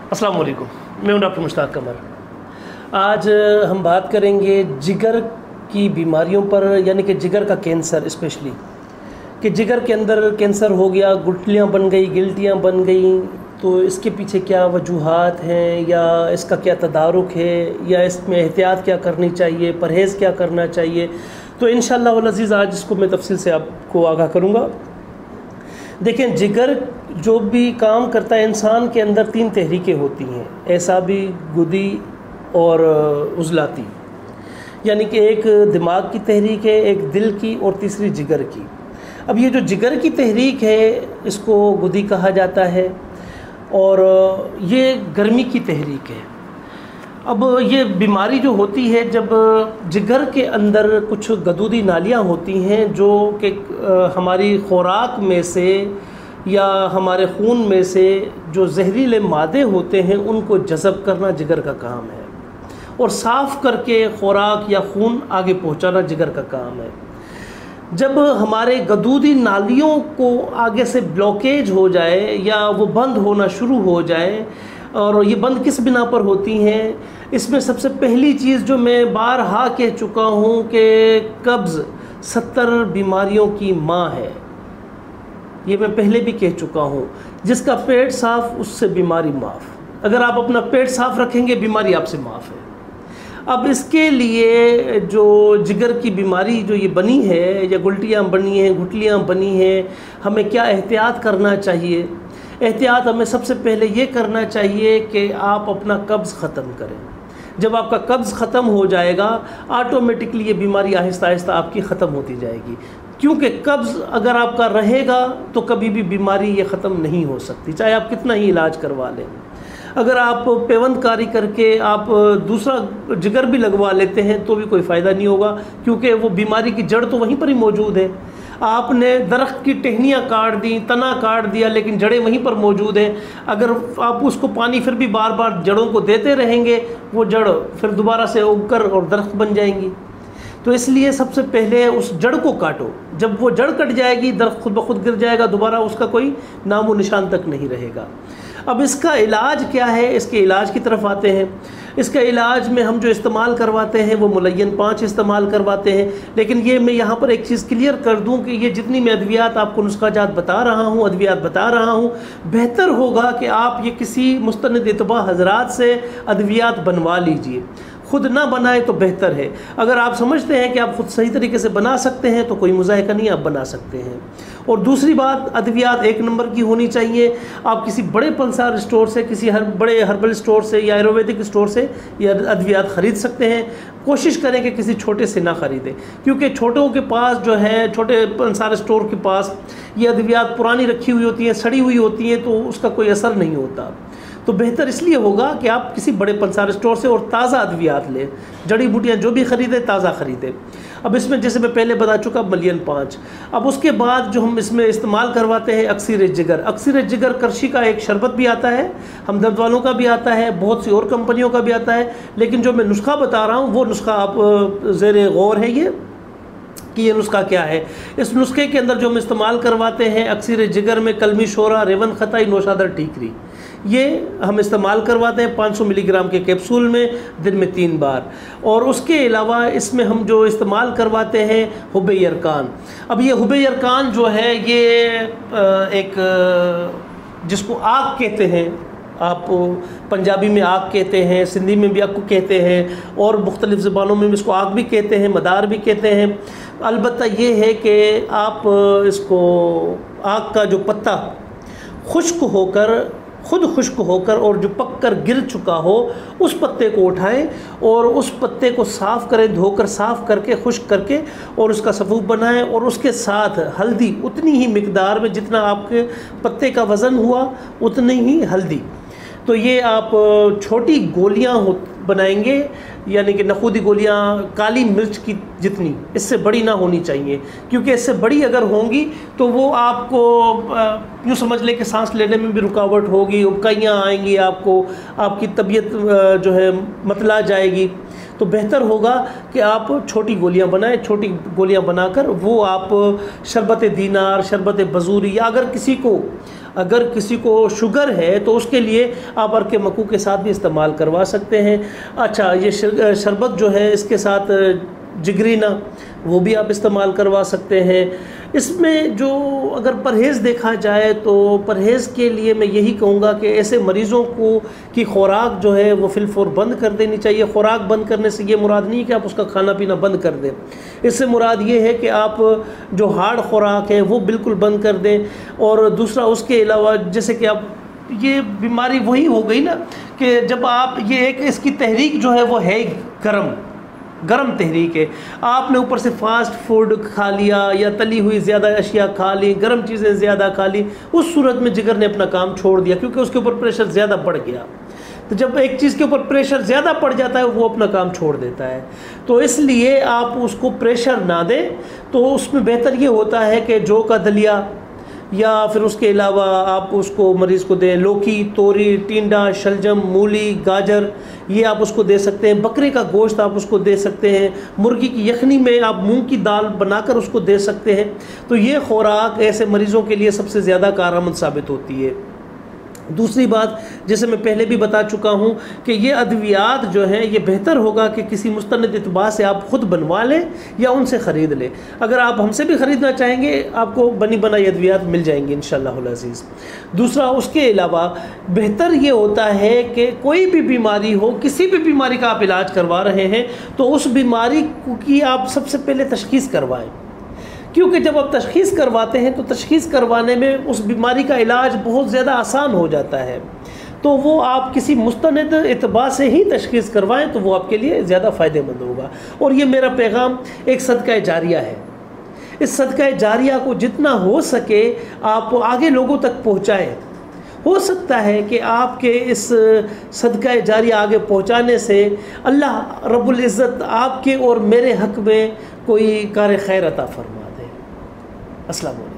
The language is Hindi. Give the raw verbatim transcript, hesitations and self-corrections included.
अस्सलाम वालेकुम, मैं हूं डॉक्टर मुश्ताक कमर। आज हम बात करेंगे जिगर की बीमारियों पर, यानी कि जिगर का कैंसर स्पेशली, कि जिगर के अंदर कैंसर हो गया, गुठलियाँ बन गई, गिल्टियाँ बन गई, तो इसके पीछे क्या वजूहात हैं या इसका क्या तदारुक है या इसमें एहतियात क्या करनी चाहिए, परहेज़ क्या करना चाहिए। तो इंशाअल्लाह वल अज़ीज़ आज इसको मैं तफसील से आपको आगाह करूँगा। देखें, जिगर जो भी काम करता है, इंसान के अंदर तीन तहरीकें होती हैं, एसाबी, गुदी और उज़लाती, यानी कि एक दिमाग की तहरीक है, एक दिल की और तीसरी जिगर की। अब ये जो जिगर की तहरीक है इसको गुदी कहा जाता है और ये गर्मी की तहरीक है। अब ये बीमारी जो होती है, जब जिगर के अंदर कुछ गदूदी नालियाँ होती हैं जो कि हमारी खुराक में से या हमारे खून में से जो जहरीले मादे होते हैं उनको जज़ब करना जिगर का काम है, और साफ़ करके खुराक या खून आगे पहुंचाना जिगर का काम है। जब हमारे गदूदी नालियों को आगे से ब्लॉकेज हो जाए या वो बंद होना शुरू हो जाए, और ये बंद किस बिना पर होती हैं, इसमें सबसे पहली चीज़ जो मैं बारहा कह चुका हूँ कि कब्ज़ सत्तर बीमारियों की माँ है। ये मैं पहले भी कह चुका हूँ, जिसका पेट साफ़ उससे बीमारी माफ़। अगर आप अपना पेट साफ़ रखेंगे बीमारी आपसे माफ़ है। अब इसके लिए जो जिगर की बीमारी जो ये बनी है या गुल्टियाँ बनी हैं, गुठलियाँ बनी हैं, हमें क्या एहतियात करना चाहिए। एहतियात हमें सबसे पहले ये करना चाहिए कि आप अपना कब्ज़ ख़त्म करें। जब आपका कब्ज़ ख़त्म हो जाएगा ऑटोमेटिकली ये बीमारी आहिस्ता आहिस्ता आपकी ख़त्म होती जाएगी, क्योंकि कब्ज़ अगर आपका रहेगा तो कभी भी बीमारी ये ख़त्म नहीं हो सकती, चाहे आप कितना ही इलाज करवा लें। अगर आप पेवंदकारी करके आप दूसरा जिगर भी लगवा लेते हैं तो भी कोई फ़ायदा नहीं होगा, क्योंकि वो बीमारी की जड़ तो वहीं पर ही मौजूद है। आपने दरख्त की टहनियाँ काट दी, तना काट दिया, लेकिन जड़ें वहीं पर मौजूद हैं। अगर आप उसको पानी फिर भी बार बार जड़ों को देते रहेंगे, वो जड़ फिर दोबारा से उगकर और दरख्त बन जाएंगी। तो इसलिए सबसे पहले उस जड़ को काटो। जब वो जड़ कट जाएगी दरख्त खुद ब खुद गिर जाएगा, दोबारा उसका कोई नामो निशान तक नहीं रहेगा। अब इसका इलाज क्या है, इसके इलाज की तरफ आते हैं। इसका इलाज में हम जो इस्तेमाल करवाते हैं वो मुलय्यन पाँच इस्तेमाल करवाते हैं। लेकिन ये मैं यहाँ पर एक चीज़ क्लियर कर दूँ कि ये जितनी मैं अद्वियात आपको नुस्खाजात बता रहा हूँ, अद्वियात बता रहा हूँ, बेहतर होगा कि आप ये किसी मुस्तनद इत्बा हज़रात से अद्वियात बनवा लीजिए। खुद ना बनाए तो बेहतर है। अगर आप समझते हैं कि आप खुद सही तरीके से बना सकते हैं तो कोई मुज़ाहिका नहीं, आप बना सकते हैं। और दूसरी बात, अद्वियात एक नंबर की होनी चाहिए। आप किसी बड़े पंसार स्टोर से, किसी हर बड़े हर्बल स्टोर से या आयुर्वेदिक स्टोर से ये अद्वियात ख़रीद सकते हैं। कोशिश करें कि किसी छोटे से ना ख़रीदें, क्योंकि छोटों के पास जो है, छोटे पंसार स्टोर के पास ये अद्वियात पुरानी रखी हुई होती हैं, सड़ी हुई होती हैं, तो उसका कोई असर नहीं होता। तो बेहतर इसलिए होगा कि आप किसी बड़े पंसार स्टोर से और ताज़ा अद्वियात लें, जड़ी बूटियाँ जो भी ख़रीदें ताज़ा ख़रीदें। अब इसमें जैसे मैं पहले बता चुका मलियन पाँच। अब उसके बाद जो हम इसमें इस्तेमाल करवाते हैं अक्सीर जिगर। अक्सीर जिगर करशी का एक शरबत भी आता है, हमदर्द वालों का भी आता है, बहुत सी और कंपनियों का भी आता है। लेकिन जो मैं नुस्खा बता रहा हूँ वो नुस्खा आप ज़ेर गौर है ये कि ये नुस्खा क्या है। इस नुस्खे के अंदर जो हम इस्तेमाल करवाते हैं अक्सीर जिगर में कलमी शोरा, रेवन खताई, नौशादर टीकरी, ये हम इस्तेमाल करवाते हैं पाँच सौ मिलीग्राम के कैप्सूल में दिन में तीन बार। और उसके अलावा इसमें हम जो इस्तेमाल करवाते हैं हुब्बे यरकान। अब ये हुब्बे यरकान जो है ये एक जिसको आग कहते हैं, आप पंजाबी में आग कहते हैं, सिंधी में भी आग को कहते हैं, और मुख्तलिफ़ ज़बानों में इसको आग भी कहते हैं, मदार भी कहते हैं। अलबत्ता ये है कि आप इसको आग का जो पत्ता खुश्क होकर, खुद खुश्क होकर और जो पक कर गिर चुका हो उस पत्ते को उठाएं और उस पत्ते को साफ़ करें, धोकर साफ़ करके खुश्क करके और उसका सफ़ूफ बनाएं, और उसके साथ हल्दी उतनी ही मिकदार में जितना आपके पत्ते का वज़न हुआ उतनी ही हल्दी। तो ये आप छोटी गोलियां हो बनाएंगे, यानी कि नखूदी गोलियां काली मिर्च की जितनी, इससे बड़ी ना होनी चाहिए, क्योंकि इससे बड़ी अगर होंगी तो वो आपको यूँ समझ लें कि सांस लेने में भी रुकावट होगी, उबकाइयाँ आएंगी, आपको आपकी तबीयत जो है मतला जाएगी। तो बेहतर होगा कि आप छोटी गोलियां बनाएं। छोटी गोलियां बनाकर वो आप शरबत दीनार, शरबत बजूरी, या अगर किसी को अगर किसी को शुगर है तो उसके लिए आप अर्क मकू के साथ भी इस्तेमाल करवा सकते हैं। अच्छा, ये शरबत जो है इसके साथ जिगरीना वो भी आप इस्तेमाल करवा सकते हैं। इसमें जो अगर परहेज़ देखा जाए तो परहेज़ के लिए मैं यही कहूँगा कि ऐसे मरीज़ों को की खुराक जो है वो फिलफौर बंद कर देनी चाहिए। खुराक बंद करने से ये मुराद नहीं है कि आप उसका खाना पीना बंद कर दें, इससे मुराद ये है कि आप जो हार्ड खुराक है वो बिल्कुल बंद कर दें। और दूसरा उसके अलावा जैसे कि आप ये बीमारी वही हो गई ना कि जब आप ये एक इसकी तहरीक जो है वो है गर्म गर्म तहरीक है, आपने ऊपर से फास्ट फूड खा लिया या तली हुई ज़्यादा अशिया खा ली, गर्म चीज़ें ज़्यादा खा ली, उस सूरत में जिगर ने अपना काम छोड़ दिया क्योंकि उसके ऊपर प्रेशर ज़्यादा बढ़ गया। तो जब एक चीज़ के ऊपर प्रेशर ज़्यादा पड़ जाता है वो अपना काम छोड़ देता है। तो इसलिए आप उसको प्रेशर ना दें, तो उसमें बेहतर ये होता है कि जौ का दलिया या फिर उसके अलावा आप उसको मरीज़ को दें लौकी, तोरी, टिंडा, शलजम, मूली, गाजर, ये आप उसको दे सकते हैं। बकरे का गोश्त आप उसको दे सकते हैं। मुर्गी की यखनी में आप मूंग की दाल बनाकर उसको दे सकते हैं। तो ये खुराक ऐसे मरीज़ों के लिए सबसे ज़्यादा कारआमद साबित होती है। दूसरी बात, जैसे मैं पहले भी बता चुका हूँ कि ये अद्वियात जो हैं ये बेहतर होगा कि किसी मुस्तनद इतबा से आप ख़ुद बनवा लें या उनसे ख़रीद लें। अगर आप हमसे भी ख़रीदना चाहेंगे आपको बनी बनाई अद्वियात मिल जाएंगी इंशाअल्लाह अज़ीज़। दूसरा, उसके अलावा बेहतर ये होता है कि कोई भी बीमारी हो, किसी भी बीमारी का आप इलाज करवा रहे हैं तो उस बीमारी की आप सबसे पहले तशख़ीस करवाएँ, क्योंकि जब आप तशख़ीस करवाते हैं तो तशख़ीस करवाने में उस बीमारी का इलाज बहुत ज़्यादा आसान हो जाता है। तो वो आप किसी मुस्तनद इत्बा से ही तशख़ीस करवाएं तो वो आपके लिए ज़्यादा फ़ायदेमंद होगा। और ये मेरा पैगाम एक सदका जारिया है। इस सदका जारिया को जितना हो सके आप आगे लोगों तक पहुँचाएँ। हो सकता है कि आपके इस सदका जारिया आगे पहुँचाने से अल्लाह रब्बुल इज़्ज़त आपके और मेरे हक़ में कोई कार खैर अता फरमा दे। अस्सलाम वालेकुम।